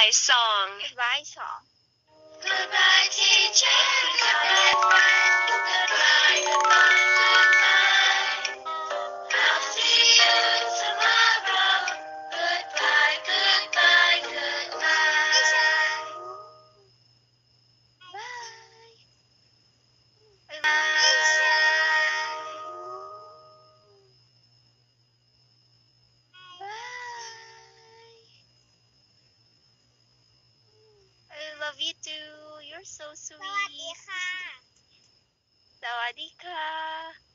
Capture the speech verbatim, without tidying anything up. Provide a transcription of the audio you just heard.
goodbye song. Goodbye song. Goodbye, teacher. Goodbye, friend. Goodbye, goodbye, goodbye. I'll see you tomorrow. Goodbye, goodbye, goodbye. Bye. I love you too. You're so sweet. สวัสดีค่ะสวัสดีค่ะ